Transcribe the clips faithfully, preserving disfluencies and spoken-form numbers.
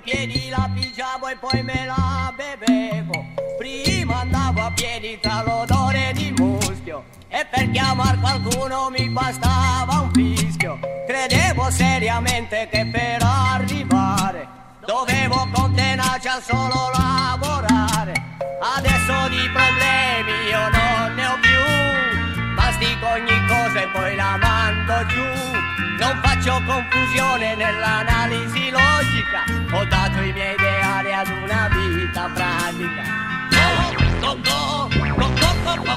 piedi la pigiavo e poi me la bevevo. Prima andavo a piedi tra l'odore di muschio e per chiamar qualcuno mi bastava un fischio. Credevo seriamente che per arrivare dovevo con tenacia solo lavorare. Adesso di problemi io non ne ho più, mastico ogni cosa e poi la mando giù. Non faccio confusione nell'analisi logica, ho dato i miei ideali ad una vita pratica. Go, go, go, go, go, go,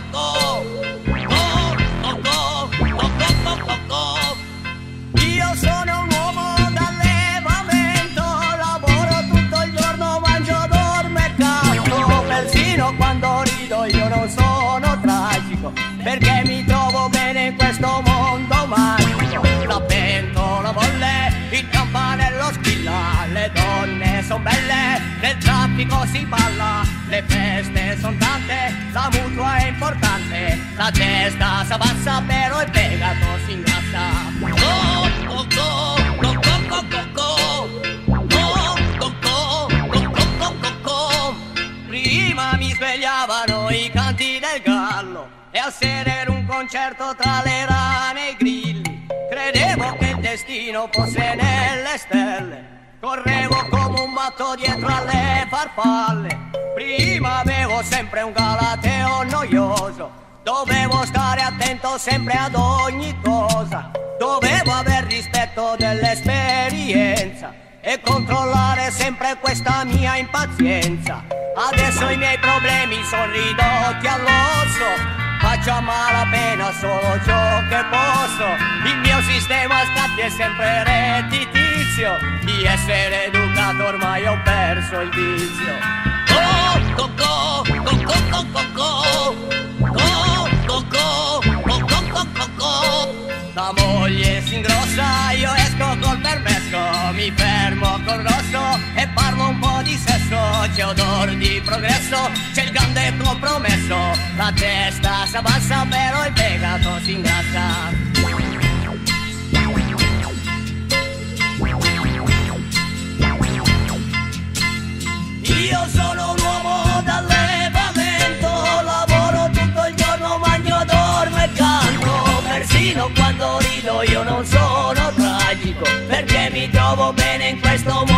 go, go, go, go, go, go, go. Io sono un uomo d'allevamento, lavoro tutto il giorno, mangio, dormo e canto. Persino quando rido io non sono tragico, perché mi trovo bene in questo mondo magico. La pentola bolle, il campanello squilla, le donne son belle, nel traffico si balla, le feste son tante, la mutua è importante, la testa s'abbassa però il fegato si ingrassa. Go, go, go, go, go, go, go, go, go, go, go, go, go, go. Prima mi svegliavano i canti del gallo e a sera era un concerto tra le rane e i grilli. Credevo che il destino fosse nelle stelle, correvo come un matto dietro alle farfalle. Prima avevo sempre un galateo noioso, dovevo stare attento sempre ad ogni cosa. Dovevo aver rispetto dell'esperienza e controllare sempre questa mia impazienza. Adesso i miei problemi sono ridotti all'osso, faccio a malapena solo ciò che posso. Il mio sistema scatti è sempre redditizio, di essere educato ormai ho perso il vizio. Go, go, go, go, go, go, go, go, go, go, go, go, go, go, go. La moglie si ingrossa, io esco col permesso, mi fermo col rosso e parlo un po' di sesso. C'è odore di progresso, c'è il grande compromesso, la testa si abbassa però il fegato si ingrassa. Io sono un uomo d'allevamento, lavoro tutto il giorno, mangio, dormo e canto. Persino quando rido io non sono tragico, perché mi trovo bene in questo mondo